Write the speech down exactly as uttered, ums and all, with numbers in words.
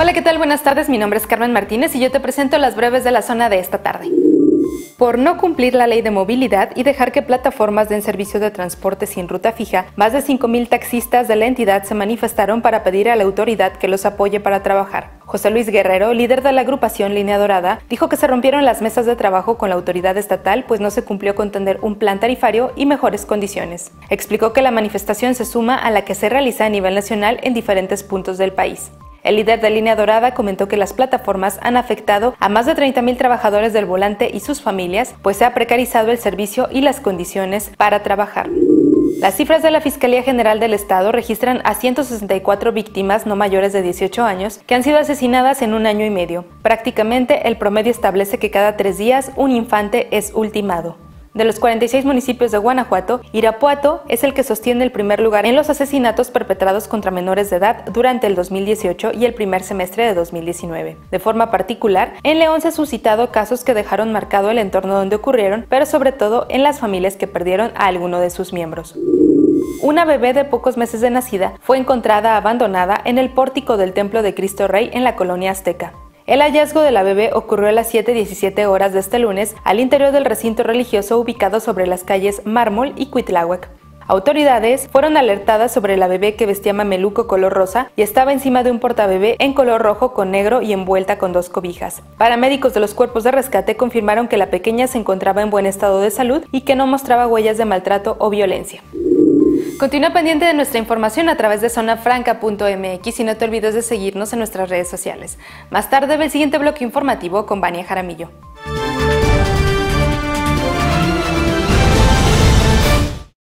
Hola, ¿qué tal? Buenas tardes, mi nombre es Carmen Martínez y yo te presento las breves de la zona de esta tarde. Por no cumplir la ley de movilidad y dejar que plataformas den servicio de transporte sin ruta fija, más de cinco mil taxistas de la entidad se manifestaron para pedir a la autoridad que los apoye para trabajar. José Luis Guerrero, líder de la agrupación Línea Dorada, dijo que se rompieron las mesas de trabajo con la autoridad estatal pues no se cumplió con tener un plan tarifario y mejores condiciones. Explicó que la manifestación se suma a la que se realiza a nivel nacional en diferentes puntos del país. El líder de Línea Dorada comentó que las plataformas han afectado a más de treinta mil trabajadores del volante y sus familias, pues se ha precarizado el servicio y las condiciones para trabajar. Las cifras de la Fiscalía General del Estado registran a ciento sesenta y cuatro víctimas no mayores de dieciocho años que han sido asesinadas en un año y medio. Prácticamente el promedio establece que cada tres días un infante es ultimado. De los cuarenta y seis municipios de Guanajuato, Irapuato es el que sostiene el primer lugar en los asesinatos perpetrados contra menores de edad durante el dos mil dieciocho y el primer semestre de dos mil diecinueve. De forma particular, en León se han suscitado casos que dejaron marcado el entorno donde ocurrieron, pero sobre todo en las familias que perdieron a alguno de sus miembros. Una bebé de pocos meses de nacida fue encontrada abandonada en el pórtico del Templo de Cristo Rey en la colonia Azteca. El hallazgo de la bebé ocurrió a las siete diecisiete horas de este lunes al interior del recinto religioso ubicado sobre las calles Mármol y Cuitláhuac. Autoridades fueron alertadas sobre la bebé que vestía mameluco color rosa y estaba encima de un portabebé en color rojo con negro y envuelta con dos cobijas. Paramédicos de los cuerpos de rescate confirmaron que la pequeña se encontraba en buen estado de salud y que no mostraba huellas de maltrato o violencia. Continúa pendiente de nuestra información a través de zona franca punto m x y no te olvides de seguirnos en nuestras redes sociales. Más tarde ve el siguiente bloque informativo con Vania Jaramillo.